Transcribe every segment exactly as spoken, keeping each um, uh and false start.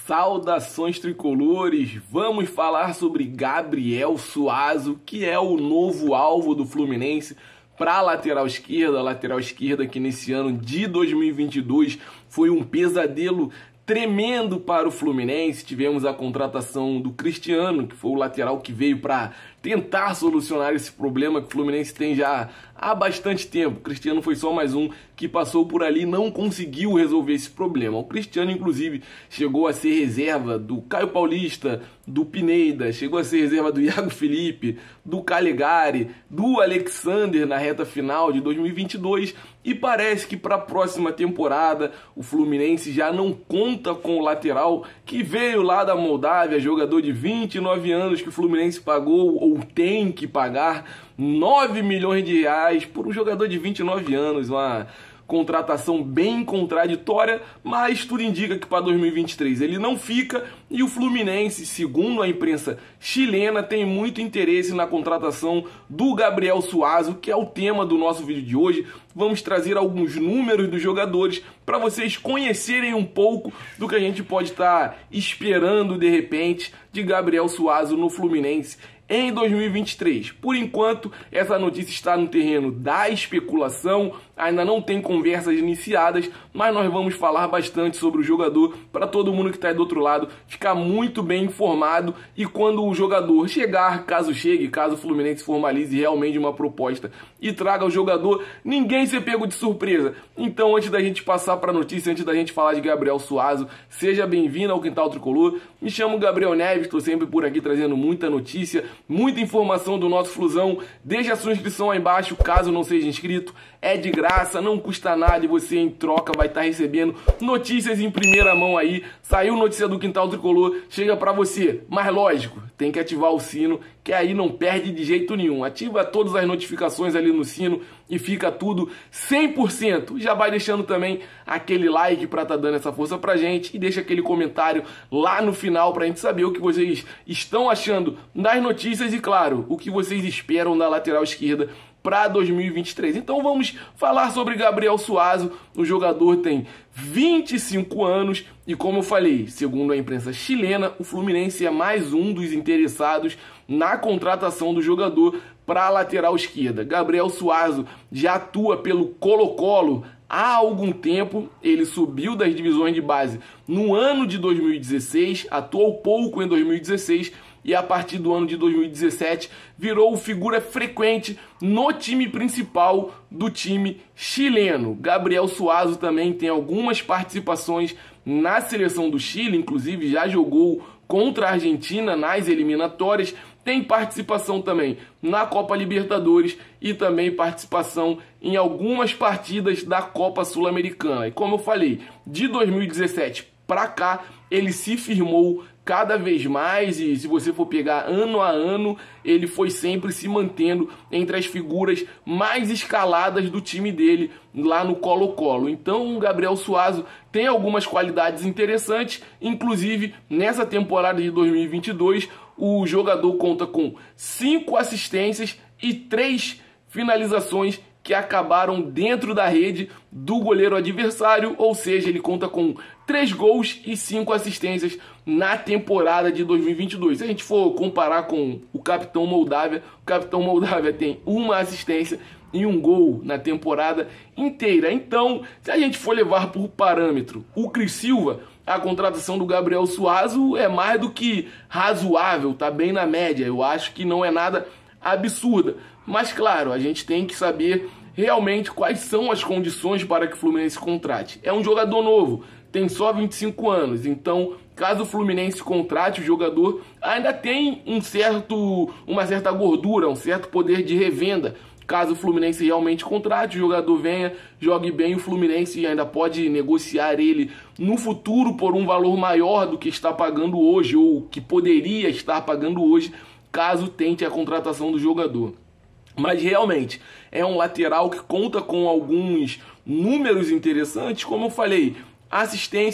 Saudações tricolores, vamos falar sobre Gabriel Suazo, que é o novo alvo do Fluminense para a lateral esquerda, a lateral esquerda que nesse ano de dois mil e vinte e dois foi um pesadelo tremendo para o Fluminense. Tivemos a contratação do Cristiano, que foi o lateral que veio para tentar solucionar esse problema que o Fluminense tem já há bastante tempo. O Cristiano foi só mais um que passou por ali e não conseguiu resolver esse problema. O Cristiano, inclusive, chegou a ser reserva do Caio Paulista, do Pineda, chegou a ser reserva do Iago Felipe, do Calegari, do Alexander na reta final de dois mil e vinte e dois, e parece que para a próxima temporada o Fluminense já não conta com o lateral que veio lá da Moldávia, jogador de vinte e nove anos que o Fluminense pagou ou tem que pagar nove milhões de reais por um jogador de vinte e nove anos, uma contratação bem contraditória, mas tudo indica que para dois mil e vinte e três ele não fica, e o Fluminense, segundo a imprensa chilena, tem muito interesse na contratação do Gabriel Suazo, que é o tema do nosso vídeo de hoje. Vamos trazer alguns números dos jogadores para vocês conhecerem um pouco do que a gente pode estar esperando de repente de Gabriel Suazo no Fluminense em dois mil e vinte e três. Por enquanto, essa notícia está no terreno da especulação, ainda não tem conversas iniciadas, mas nós vamos falar bastante sobre o jogador para todo mundo que está aí do outro lado ficar muito bem informado, e quando o jogador chegar, caso chegue, caso o Fluminense formalize realmente uma proposta e traga o jogador, ninguém ser pego de surpresa. Então, antes da gente passar para a notícia, antes da gente falar de Gabriel Suazo, seja bem-vindo ao Quintal Tricolor. Me chamo Gabriel Neves, estou sempre por aqui trazendo muita notícia, muita informação do nosso Flusão. Deixe a sua inscrição aí embaixo, caso não seja inscrito. É de graça, não custa nada, e você em troca vai estar recebendo notícias em primeira mão aí. Saiu notícia do Quintal Tricolor, chega pra você. Mas lógico, tem que ativar o sino, que aí não perde de jeito nenhum. Ativa todas as notificações ali no sino e fica tudo cem por cento. Já vai deixando também aquele like pra tá dando essa força pra gente, e deixa aquele comentário lá no final pra gente saber o que vocês estão achando das notícias e, claro, o que vocês esperam da lateral esquerda para dois mil e vinte e três. Então vamos falar sobre Gabriel Suazo. O jogador tem vinte e cinco anos e, como eu falei, segundo a imprensa chilena, o Fluminense é mais um dos interessados na contratação do jogador para a lateral esquerda. Gabriel Suazo já atua pelo Colo-Colo há algum tempo. Ele subiu das divisões de base no ano de dois mil e dezesseis, atuou pouco em dois mil e dezesseis, e a partir do ano de dois mil e dezessete virou figura frequente no time principal do time chileno. Gabriel Suazo também tem algumas participações na seleção do Chile, inclusive já jogou contra a Argentina nas eliminatórias. Tem participação também na Copa Libertadores e também participação em algumas partidas da Copa Sul-Americana. E como eu falei, de dois mil e dezessete para cá ele se firmou cada vez mais, e se você for pegar ano a ano, ele foi sempre se mantendo entre as figuras mais escaladas do time dele lá no Colo-Colo. Então o Gabriel Suazo tem algumas qualidades interessantes, inclusive nessa temporada de dois mil e vinte e dois o jogador conta com cinco assistências e três finalizações que acabaram dentro da rede do goleiro adversário, ou seja, ele conta com três gols e cinco assistências na temporada de dois mil e vinte e dois. Se a gente for comparar com o Capitão Moldávia, o Capitão Moldávia tem uma assistência e um gol na temporada inteira. Então, se a gente for levar por parâmetro o Cris Silva, a contratação do Gabriel Suazo é mais do que razoável, tá bem na média. Eu acho que não é nada absurda. Mas, claro, a gente tem que saber realmente quais são as condições para que o Fluminense contrate. É um jogador novo, tem só vinte e cinco anos, então caso o Fluminense contrate o jogador, ainda tem um certo, uma certa gordura, um certo poder de revenda. Caso o Fluminense realmente contrate, o jogador venha, jogue bem, o Fluminense ainda pode negociar ele no futuro por um valor maior do que está pagando hoje, ou que poderia estar pagando hoje, caso tente a contratação do jogador. Mas realmente é um lateral que conta com alguns números interessantes, como eu falei, assistência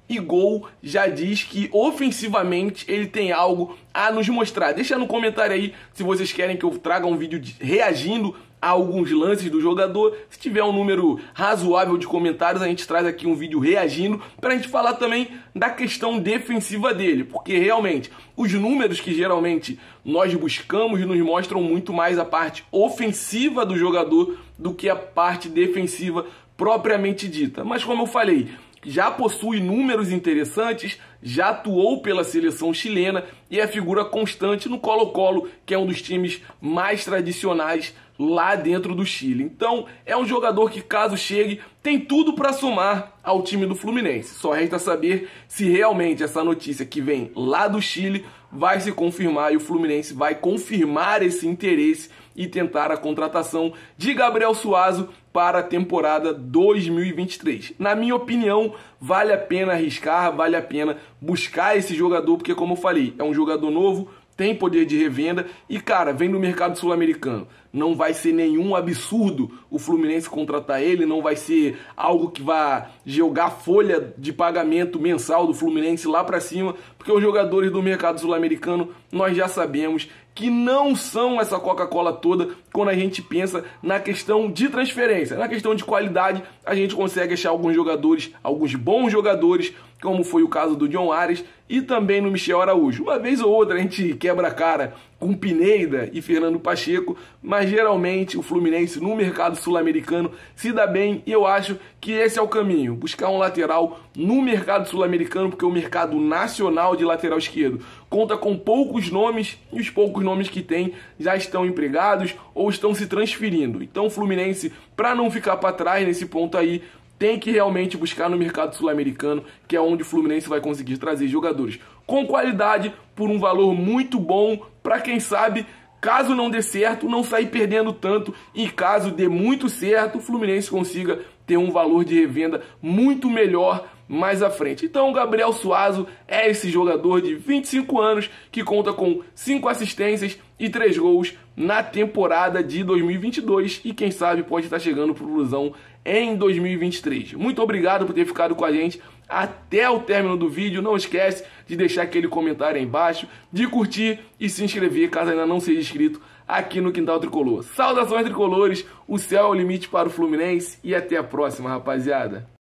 e gol já diz que ofensivamente ele tem algo a nos mostrar. Deixa no comentário aí se vocês querem que eu traga um vídeo de, reagindo a alguns lances do jogador. Se tiver um número razoável de comentários, a gente traz aqui um vídeo reagindo para a gente falar também da questão defensiva dele, porque realmente os números que geralmente nós buscamos nos mostram muito mais a parte ofensiva do jogador do que a parte defensiva propriamente dita. Mas como eu falei, já possui números interessantes, já atuou pela seleção chilena e é figura constante no Colo-Colo, que é um dos times mais tradicionais lá dentro do Chile. Então, é um jogador que, caso chegue, tem tudo para somar ao time do Fluminense. Só resta saber se realmente essa notícia que vem lá do Chile vai se confirmar e o Fluminense vai confirmar esse interesse e tentar a contratação de Gabriel Suazo para a temporada dois mil e vinte e três. Na minha opinião, vale a pena arriscar, vale a pena buscar esse jogador, porque, como eu falei, é um jogador novo, tem poder de revenda e, cara, vem do mercado sul-americano. Não vai ser nenhum absurdo o Fluminense contratar ele, não vai ser algo que vá jogar a folha de pagamento mensal do Fluminense lá para cima, porque os jogadores do mercado sul-americano, nós já sabemos que não são essa Coca-Cola toda quando a gente pensa na questão de transferência. Na questão de qualidade, a gente consegue achar alguns jogadores, alguns bons jogadores, como foi o caso do John Ares e também no Michel Araújo. Uma vez ou outra a gente quebra a cara com Pineda e Fernando Pacheco, mas geralmente o Fluminense no mercado sul-americano se dá bem e eu acho que esse é o caminho, buscar um lateral no mercado sul-americano, porque o mercado nacional de lateral esquerdo conta com poucos nomes e os poucos nomes que tem já estão empregados ou estão se transferindo. Então o Fluminense, para não ficar para trás nesse ponto aí, tem que realmente buscar no mercado sul-americano, que é onde o Fluminense vai conseguir trazer jogadores com qualidade por um valor muito bom, para quem sabe, caso não dê certo, não sair perdendo tanto, e caso dê muito certo, o Fluminense consiga ter um valor de revenda muito melhor mais à frente. Então o Gabriel Suazo é esse jogador de vinte e cinco anos que conta com cinco assistências e três gols na temporada de dois mil e vinte e dois e quem sabe pode estar chegando para o Flusão em dois mil e vinte e três. Muito obrigado por ter ficado com a gente até o término do vídeo. Não esquece de deixar aquele comentário aí embaixo, de curtir e se inscrever caso ainda não seja inscrito aqui no Quintal Tricolor. Saudações tricolores, o céu é o limite para o Fluminense e até a próxima, rapaziada.